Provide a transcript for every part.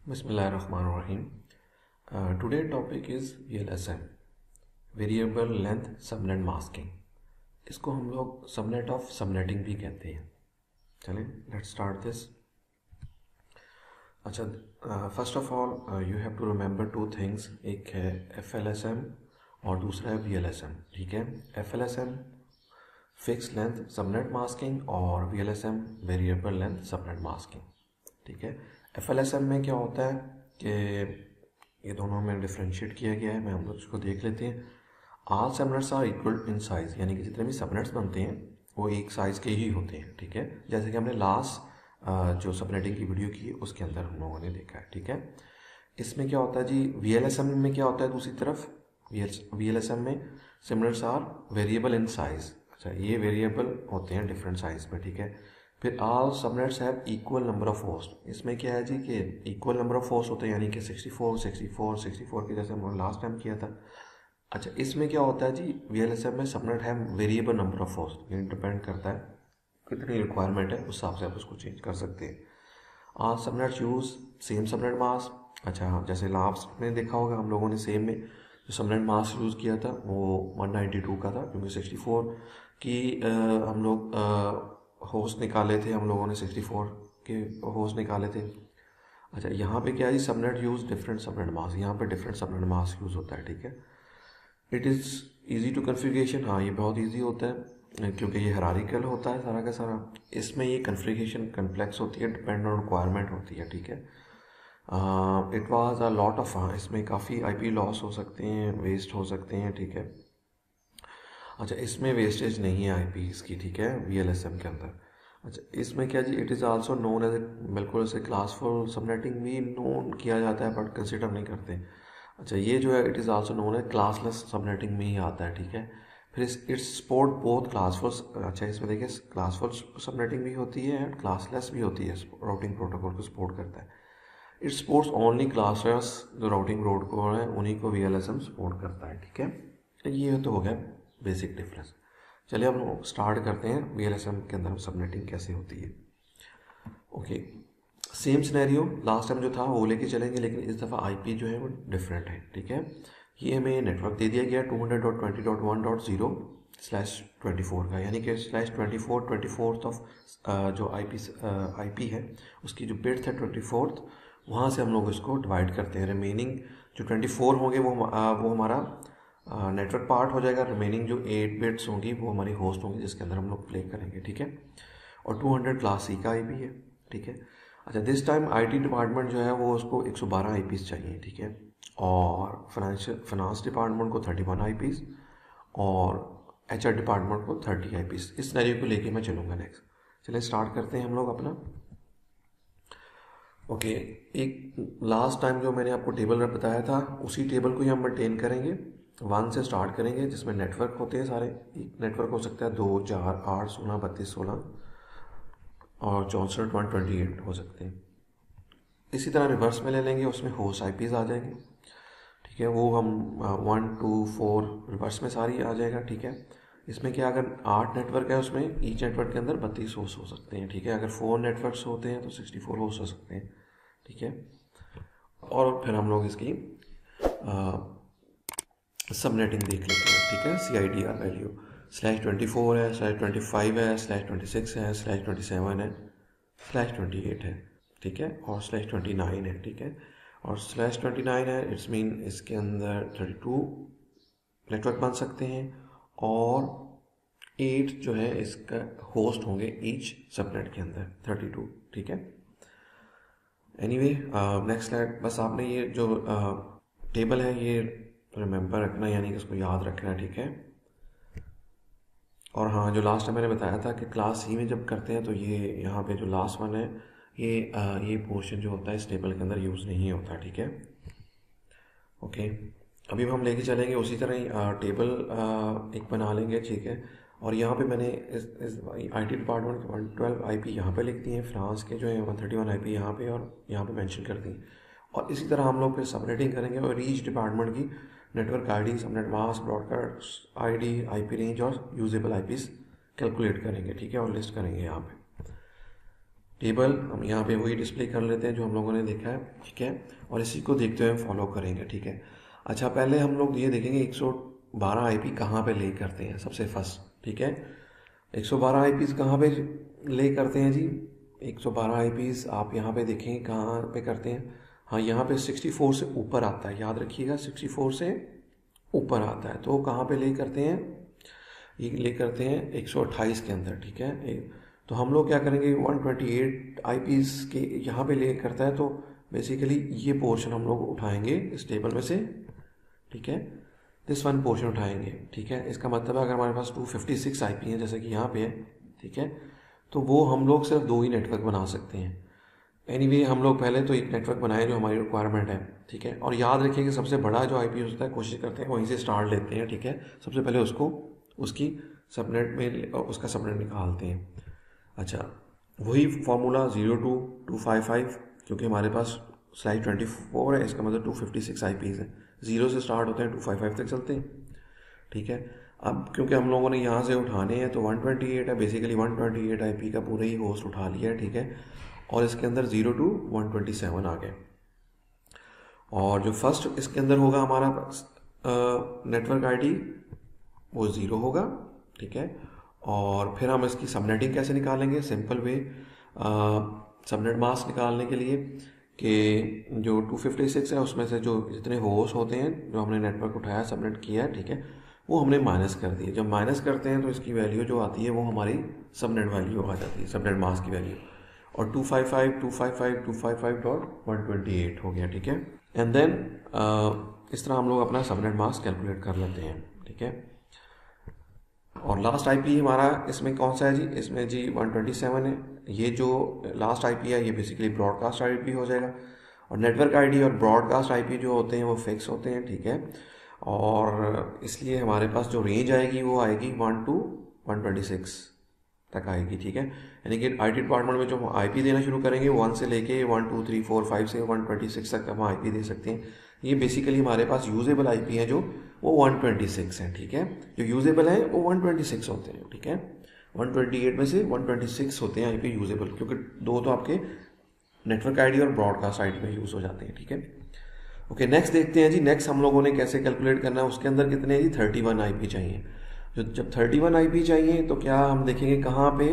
Bismillahirrahmanirrahim. Today topic is VLSM, Variable Length Subnet Masking. इसको हम लोग Subnet of Subnetting भी कहते हैं. चलें, let's start this. अच्छा, first of all you have to remember two things. एक है FLSM और दूसरा है VLSM. ठीक है, FLSM Fixed Length Subnet Masking और VLSM Variable Length Subnet Masking. ठीक है, FLSM में क्या होता है कि ये दोनों में डिफ्रेंशिएट किया गया है. मैं हम लोग इसको देख लेते हैं. All subnets are equal in size, यानी कि जितने भी सबनेट्स बनते हैं वो एक साइज के ही होते हैं. ठीक है, जैसे कि हमने लास्ट जो सबनेटिंग की वीडियो की उसके अंदर हम लोगों ने देखा है. ठीक है, इसमें क्या होता है जी, VLSM में क्या होता है, दूसरी तरफ VLSM में subnets are variable in size. अच्छा, ये वेरिएबल होते हैं डिफरेंट साइज में. ठीक है, फिर all subnets have equal number of host. इसमें क्या है जी कि इक्वल नंबर ऑफ होस्ट होते हैं, यानी कि 64 के जैसे हम लास्ट टाइम किया था. अच्छा, इसमें क्या होता है जी, VLSM में सबनेट है वेरिएबल नंबर ऑफ होस्ट, ये डिपेंड करता है कितनी रिक्वायरमेंट है, उस हिसाब से आप उसको चेंज कर सकते हैं. All subnets use same subnet mask. अच्छा, जैसे लास्ट में देखा होगा हम लोगों ने सेम में जो सबनेट मास्क यूज़ किया था वो 192 का था, क्योंकि 64 की हम लोग होस्ट निकाले थे, हम लोगों ने 64 के होस्ट निकाले थे. अच्छा, यहाँ पे क्या है, subnet use different subnet mask, यहाँ पे डिफरेंट सबनेट मास्क यूज़ होता है. ठीक है, it is easy to configuration. हाँ, ये बहुत इजी होता है क्योंकि ये हायरार्किकल होता है सारा का सारा. इसमें ये कन्फिगरेशन कम्प्लेक्स होती है, डिपेंड ऑन रिक्वायरमेंट होती है. ठीक है, it was a lot of, इसमें काफ़ी IP लॉस हो सकते हैं, वेस्ट हो सकते हैं. ठीक है, अच्छा, इसमें वेस्टेज नहीं है IPs की. ठीक है, VLSM के अंदर. अच्छा, इसमें क्या जी, it is also known as, बिल्कुल ऐसे क्लासफुल सबनेटिंग भी नोन किया जाता है बट कंसिडर नहीं करते. अच्छा, ये जो है इट इज़ आल्सो नोन है क्लासलेस सबनेटिंग में ही आता है. ठीक है, फिर इट्स सपोर्ट बोथ क्लासफुल. अच्छा, इसमें देखिए क्लासफुल सबनेटिंग भी होती है एंड क्लासलेस भी होती है. राउटिंग प्रोटोकॉल को सपोर्ट करता है. इट सपोर्ट्स ओनली क्लासलेस, जो राउटिंग प्रोटोकॉल है उन्हीं को VLSM सपोर्ट करता है. ठीक है, ये तो हो गया बेसिक डिफरेंस. चलिए अब हम स्टार्ट करते हैं VLSM के अंदर सबनेटिंग कैसे होती है. Okay, same scenario last time जो था वो लेके चलेंगे, लेकिन इस दफ़ा IP जो है वो डिफरेंट है. ठीक है, ये हमें नेटवर्क दे दिया गया 200.20.1.0/24 का, यानी कि /24 ऑफ जो IP है उसकी जो बिट्स है 24, वहाँ से हम लोग इसको डिवाइड करते हैं. रिमेनिंग जो 24 होंगे वो हमारा नेटवर्क पार्ट हो जाएगा. रिमेनिंग जो 8 बिट्स होंगी वो हमारी होस्ट होंगी जिसके अंदर हम लोग प्ले करेंगे. ठीक है, और 200 क्लास C का IP है. ठीक है, अच्छा, दिस टाइम IT डिपार्टमेंट जो है वो उसको 112 IPs चाहिए. ठीक है, और फाइनेंस डिपार्टमेंट को 31 IPs और HR डिपार्टमेंट को 30 IPs. इस सिनेरियो को लेके मैं चलूँगा नेक्स्ट. चलिए स्टार्ट करते हैं हम लोग अपना. ओके, एक लास्ट टाइम जो मैंने आपको टेबल बताया था उसी टेबल को ही हम मेंटेन करेंगे. 1 से स्टार्ट करेंगे, जिसमें नेटवर्क होते हैं सारे. एक नेटवर्क हो सकता है 2, 4, 8, 16, 32, 16 और 64, 128 हो सकते हैं. इसी तरह रिवर्स में ले लेंगे, उसमें होस्ट IPs आ जाएंगे. ठीक है, वो हम 1, 2, 4 रिवर्स में सारी आ जाएगा. ठीक है, इसमें क्या, अगर 8 नेटवर्क है उसमें ईच नेटवर्क के अंदर 32 होस्ट हो सकते हैं. ठीक है, अगर 4 नेटवर्क्स होते हैं तो 64 होस्ट हो सकते हैं. ठीक है, और फिर हम लोग इसकी सबनेटिंग देख लेते हैं. ठीक है, CIDR वैल्यू /24 है, /25 है, /26 है, /27 है, /28 है. ठीक है, और /29 है. ठीक है, और /29 है, इट्स मीन इसके अंदर 32 नेटवर्क बन सकते हैं और 8 जो है इसका होस्ट होंगे ईच सबनेट के अंदर, 32. ठीक है, एनीवे नेक्स्ट स्लाइड. बस आपने ये जो टेबल है ये रिमेंबर रखना, यानी कि इसको याद रखना. ठीक है, और हाँ, जो लास्ट टाइम मैंने बताया था कि क्लास C में जब करते हैं तो ये यहाँ पे जो लास्ट वन है ये पोर्शन जो होता है इस टेबल के अंदर यूज़ नहीं होता. ठीक है, ओके, अभी हम लेके चलेंगे उसी तरह ही टेबल एक बना लेंगे. ठीक है, और यहाँ पे मैंने इस IT डिपार्टमेंट 112 IP यहाँ पे लिख दी है, फ्रांस के जो है 131 IP यहाँ पे और यहाँ पे मेंशन कर दी. और इसी तरह हम लोग फिर सबनेटिंग करेंगे और ईच डिपार्टमेंट की network ID, subnet mask, broadcast ID, IP range और यूजेबल IPs कैलकुलेट करेंगे. ठीक है, और लिस्ट करेंगे यहाँ पे. टेबल हम यहाँ पे वही डिस्प्ले कर लेते हैं जो हम लोगों ने देखा है, ठीक है, और इसी को देखते हुए फॉलो करेंगे, ठीक है। अच्छा, पहले हम लोग ये देखेंगे 112 आईपी कहाँ पे ले करते हैं सबसे फर्स्ट, ठीक है। 112 आईपीज़ कहाँ पे ले करते हैं जी? 112 आईपीज़ आप यहाँ पे देखेंगे कहाँ पे करते हैं। हाँ, यहाँ पे 64 से ऊपर आता है, याद रखिएगा 64 से ऊपर आता है। तो कहाँ पे ले करते हैं? ये ले करते हैं 128 के अंदर, ठीक है। तो हम लोग क्या करेंगे, 128 आईपीज़ के यहाँ पे ले करता है, तो बेसिकली ये पोर्शन हम लोग उठाएंगे इस टेबल में से, ठीक है। दिस वन पोर्शन उठाएंगे, ठीक है। इसका मतलब है अगर हमारे पास 256 आईपी है जैसे कि यहाँ पे है, ठीक है, तो वो हम लोग सिर्फ 2 ही नेटवर्क बना सकते हैं। एनीवे हम लोग पहले तो एक नेटवर्क बनाए जो हमारी रिक्वायरमेंट है, ठीक है। और याद रखिए कि सबसे बड़ा जो आईपी होता है कोशिश करते हैं वहीं से स्टार्ट लेते हैं, ठीक है। सबसे पहले उसको उसकी सबनेट में उसका सबनेट निकालते हैं। अच्छा, वही फॉर्मूला 02255, क्योंकि हमारे पास स्लाइड 24 है, इसका मतलब 256 आईपीज़ है। 0 से स्टार्ट होते हैं 255 तक चलते हैं, ठीक है। अब क्योंकि हम लोगों ने यहाँ से उठाने हैं तो 128 है, बेसिकली 128 आईपी का पूरा ही होस्ट उठा लिया है, ठीक है। और इसके अंदर 0 to 127 आ गए। और जो फर्स्ट इसके अंदर होगा हमारा नेटवर्क आईडी वो 0 होगा, ठीक है। और फिर हम इसकी सबनेटिंग कैसे निकालेंगे? सिंपल वे, सबनेट मास्क निकालने के लिए कि जो 256 है उसमें से जो जितने होस्ट होते हैं जो हमने नेटवर्क उठाया सबनेट किया है, ठीक है, वो हमने माइनस कर दिए। जब माइनस करते हैं तो इसकी वैल्यू जो आती है वो हमारी सबनेट वैल्यू आ जाती है, सबनेट मास्क की वैल्यू। और 255.255.128 हो गया, ठीक है। एंड देन इस तरह हम लोग अपना सबनेट मास्क कैलकुलेट कर लेते हैं, ठीक है। और लास्ट आईपी हमारा इसमें कौन सा है जी? इसमें जी 127 है। ये जो लास्ट आईपी है ये बेसिकली ब्रॉडकास्ट आईपी हो जाएगा। और नेटवर्क आईडी और ब्रॉडकास्ट आईपी जो होते हैं वो फिक्स होते हैं, ठीक है। और इसलिए हमारे पास जो रेंज आएगी वो आएगी 1 to 126 तक आएगी, ठीक है। यानी कि आईटी डिपार्टमेंट में जो हम आईपी देना शुरू करेंगे 1 से लेके 1 2 3 4 5 से 126 तक हम आईपी दे सकते हैं। ये बेसिकली हमारे पास यूजेबल आईपी है जो वो 126 है, ठीक है। जो यूजेबल है वो 126 होते हैं, ठीक है। 128 में से 126 होते हैं आईपी यूजेबल, क्योंकि 2 तो आपके नेटवर्क आईडी और ब्रॉडकास्ट आईडी में यूज हो जाते हैं, ठीक है। ओके, नेक्स्ट देखते हैं जी। नेक्स्ट हम लोगों ने कैसे कैलकुलेट करना है, उसके अंदर कितने हैं जी? 31 आईपी चाहिए। जब 31 आईपी चाहिए तो क्या हम देखेंगे कहाँ पे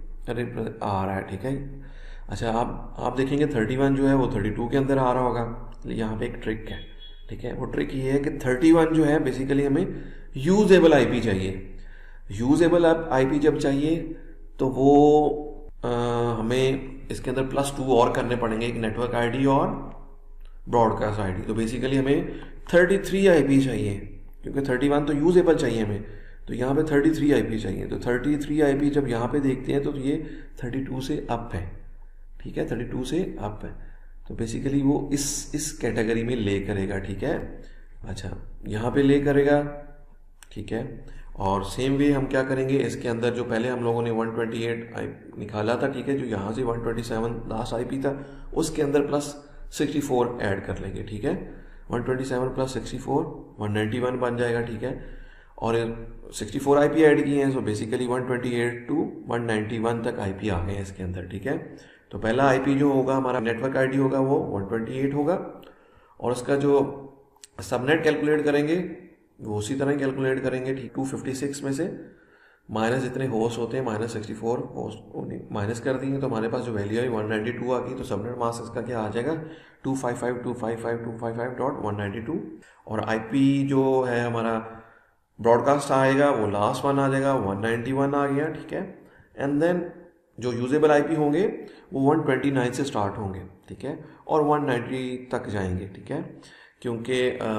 आ रहा है, ठीक है। अच्छा, आप देखेंगे 31 जो है वो 32 के अंदर आ रहा होगा। यहाँ पे एक ट्रिक है, ठीक है। वो ट्रिक ये है कि 31 जो है बेसिकली हमें यूजेबल आईपी चाहिए। यूजेबल आईपी जब चाहिए तो वो हमें इसके अंदर +2 और करने पड़ेंगे, एक नेटवर्क आईडी और ब्रॉडकास्ट आईडी। तो बेसिकली हमें 33 आईपी चाहिए, क्योंकि 31 तो यूजेबल चाहिए हमें, तो यहाँ पे 33 आईपी चाहिए। तो 33 आईपी जब यहाँ पे देखते हैं तो ये 32 से अप है, ठीक है, 32 से अप है। तो बेसिकली वो इस कैटेगरी में ले करेगा, ठीक है। अच्छा, यहाँ पे ले करेगा, ठीक है। और सेम वे हम क्या करेंगे, इसके अंदर जो पहले हम लोगों ने 128 निकाला था, ठीक है, जो यहाँ से 127 लास्ट आईपी था उसके अंदर +64 ऐड कर लेंगे, ठीक है। 127 + 64 191 बन जाएगा, ठीक है। और 64 आईपी ऐड किए हैं, सो बेसिकली 128 to 191 तक आईपी आ गए हैं इसके अंदर, ठीक है। तो पहला आईपी जो होगा हमारा नेटवर्क आईडी होगा वो 128 होगा, और उसका जो सबनेट कैलकुलेट करेंगे वो उसी तरह कैलकुलेट करेंगे, ठीक। 256 में से माइनस जितने होस्ट होते हैं -64 होस्ट माइनस कर दिए तो हमारे पास जो वैल्यू है 192 आ गई। तो सबनेट मास्क इसका क्या आ जाएगा? 255.255.255.192। और आईपी जो है हमारा ब्रॉडकास्ट आएगा वो लास्ट वन आ जाएगा, 191 आ गया, ठीक है। एंड देन जो यूजेबल आईपी होंगे वो 129 से स्टार्ट होंगे, ठीक है, और 190 तक जाएंगे, ठीक है। क्योंकि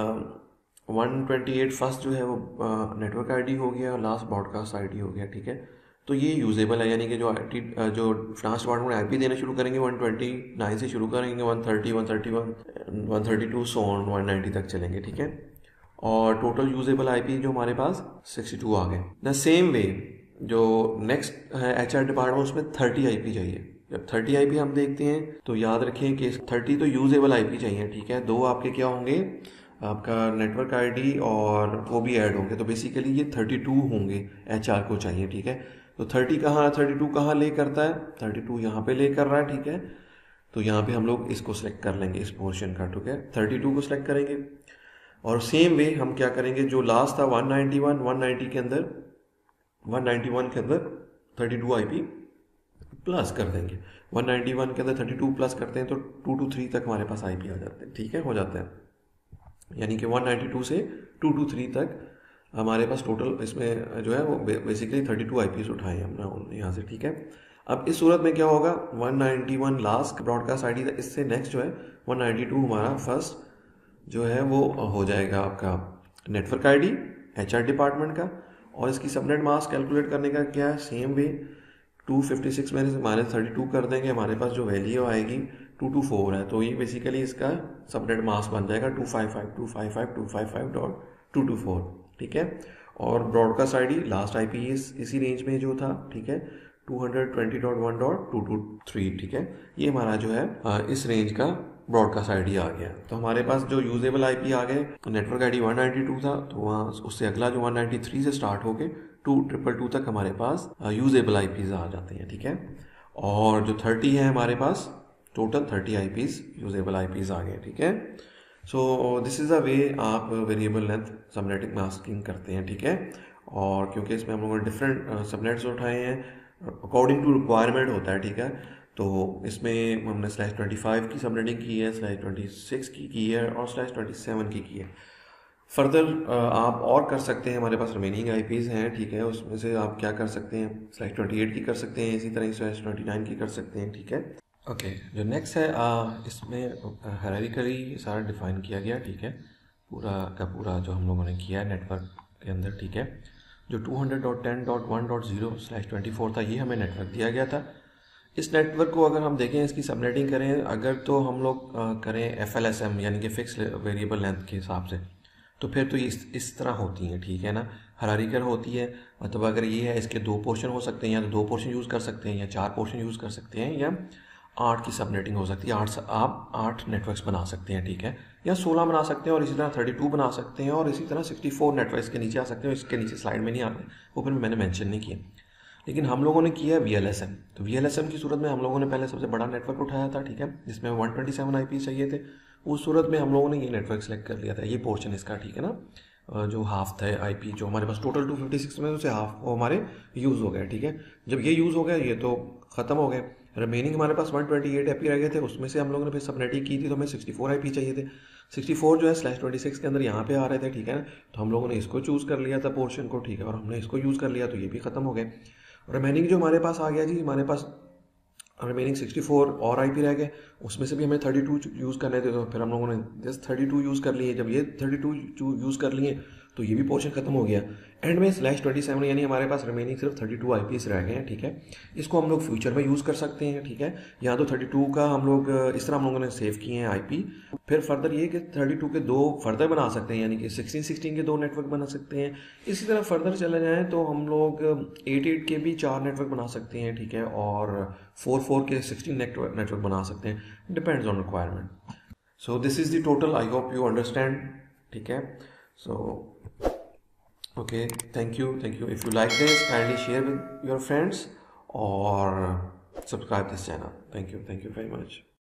128 फर्स्ट जो है वो नेटवर्क आईडी हो गया और लास्ट ब्रॉडकास्ट आईडी हो गया, ठीक है। तो ये यूजेबल है, यानी कि जो फाइनेंस डिपार्टमेंट आईपी देना शुरू करेंगे 129 से शुरू करेंगे, 130 131 132 सो ऑन 190 तक चलेंगे, ठीक है। और टोटल यूजेबल आईपी जो हमारे पास 62 आ गए। द सेम वे जो नेक्स्ट है एचआर डिपार्टमेंट उसमें 30 आईपी चाहिए। जब 30 आईपी हम देखते हैं तो याद रखें कि 30 तो यूजेबल आईपी चाहिए, ठीक है। 2 आपके क्या होंगे, आपका नेटवर्क आईडी और वो भी ऐड होंगे, तो बेसिकली ये 32 होंगे एचआर को चाहिए, ठीक है। तो 30 कहाँ, 32 कहाँ ले करता है, 32 यहाँ पे ले कर रहा है, ठीक है। तो यहाँ पे हम लोग इसको सेलेक्ट कर लेंगे, इस पोर्शन का, ठीक है, 32 को सेलेक्ट करेंगे। और सेम वे हम क्या करेंगे, जो लास्ट था 191, 190 के अंदर, 191 के अंदर 32 आईपी प्लस कर देंगे। 191 के अंदर 32 प्लस करते हैं तो 223 तक हमारे पास आईपी आ जाते हैं, ठीक है, हो जाता है। यानी कि 192 से 223 तक हमारे पास टोटल इसमें जो है वो बेसिकली 32 आईपीज उठाए हमने यहाँ से, ठीक है। अब इस सूरत में क्या होगा, 191 लास्ट ब्रॉडकास्ट आईडी था, इससे नेक्स्ट जो है 192 हमारा फर्स्ट जो है वो हो जाएगा आपका नेटवर्क आईडी एचआर डिपार्टमेंट का। और इसकी सबनेट मास्क कैलकुलेट करने का क्या है, सेम वे 256 में से -32 कर देंगे, हमारे पास जो वैल्यू आएगी 224 है, तो ये बेसिकली इसका सबनेट मास्क बन जाएगा 255.255.224, ठीक है। और ब्रॉडकास्ट आईडी लास्ट आईपी इसी रेंज में जो था, ठीक है, 220.1.223, ठीक है। ये हमारा जो है इस रेंज का ब्रॉडकास्ट आईडी आ गया। तो हमारे पास जो यूजेबल आईपी आ गए, नेटवर्क आईडी 192 था, तो वहाँ उससे अगला जो 193 से स्टार्ट होके 222 तक हमारे पास यूजेबल आईपीज आ जाते हैं, ठीक है। और जो 30 है हमारे पास टोटल 30 आईपीज यूजेबल आईपीज आ गए, ठीक है। सो दिस इज़ अ वे आप वेरिएबल लेंथ सबनेटिंग मास्किंग करते हैं, ठीक है। और क्योंकि इसमें हम लोगों ने डिफरेंट सबनेट्स उठाए हैं, अकॉर्डिंग टू रिक्वायरमेंट होता है, ठीक है। तो इसमें हमने /25 की सबनेटिंग की है, /26 की है और /27 की है। फर्दर आप और कर सकते हैं, हमारे पास रिमेनिंग आईपीज़ हैं, ठीक है, उसमें से आप क्या कर सकते हैं, /28 की कर सकते हैं, इसी तरह /29 की कर सकते हैं, ठीक है। ओके, जो नेक्स्ट है इसमें हायरार्किकली सारा डिफाइन किया गया, ठीक है, पूरा का पूरा जो हम लोगों ने किया है नेटवर्क के अंदर, ठीक है। जो 200.10.1.0/24 था, ये हमें नेटवर्क दिया गया था। इस नेटवर्क को अगर हम देखें, इसकी सबनेटिंग करें अगर, तो हम लोग करें FLSM यानी कि फिक्स वेरिएबल लेंथ के हिसाब से, तो फिर तो इस तरह होती हैं, ठीक है ना, हायरार्किकल होती है। मतलब अगर ये है, इसके 2 पोर्शन हो सकते हैं, या तो 2 पोर्शन यूज़ कर सकते हैं, या 4 पोर्शन यूज़ कर सकते हैं, या 8 की सबनेटिंग हो सकती है, आप 8 नेटवर्क्स बना सकते हैं, ठीक है, या 16 बना सकते हैं, और इसी तरह 32 बना सकते हैं, और इसी तरह 64 नेटवर्क्स के नीचे आ सकते हैं। इसके नीचे स्लाइड में नहीं आते, वो फिर मैंने मेंशन नहीं किया। लेकिन हम लोगों ने किया VLSM। तो VLSM की सूरत में हम लोगों ने पहले सबसे बड़ा नेटवर्क उठाया था, ठीक है, जिसमें 127 आईपी चाहिए थे। उस सूरत में हम लोगों ने ये नेटवर्क सेलेक्ट कर लिया था, ये पोर्शन इसका, ठीक है ना, जो हाफ था आईपी, जो हमारे पास टोटल 256 में उसे हाफ वो हमारे यूज़ हो गया, ठीक है। जब ये यूज़ हो गया, ये तो ख़त्म हो गए, रिमेनिंग हमारे पास 128 आईपी रह गए थे, उसमें से हम लोगों ने फिर सबनेटिंग की थी, तो हमें 64 आईपी चाहिए थे। 64 जो है /26 के अंदर यहाँ पे आ रहे थे, ठीक है ना, तो हम लोगों ने इसको चूज़ कर लिया था पोर्शन को, ठीक है, और हमने इसको यूज़ कर लिया, तो ये भी ख़त्म हो गए। रिमेनिंग जो हमारे पास आ गया जी, हमारे पास रिमेनिंग 64 और आईपी रह गए, उसमें से भी हमें 32 यूज़ करने थे, तो फिर हम लोगों ने जस्ट 32 यूज़ कर लिए। जब ये 32 यूज़ कर लिए, तो ये भी पोर्शन खत्म हो गया। एंड में /27 यानी हमारे पास रिमेनिंग सिर्फ 32 आईपीस रह गए हैं, ठीक है। इसको हम लोग फ्यूचर में यूज़ कर सकते हैं, ठीक है। यहाँ तो 32 का हम लोग इस तरह हम लोगों ने सेव किए हैं आईपी। फिर फर्दर ये कि 32 के 2 फर्दर बना सकते हैं, यानी कि 16 के 2 नेटवर्क बना सकते हैं। इसी तरह फर्दर चले जाएँ तो हम लोग 8 के भी 4 नेटवर्क बना सकते हैं, ठीक है, और 4 के 16 नेटवर्क बना सकते हैं, depends on requirement. So this is the total, I hope you understand, ठीक है। सो okay, thank you. If you like this, kindly share with your friends or subscribe this channel. Thank you very much.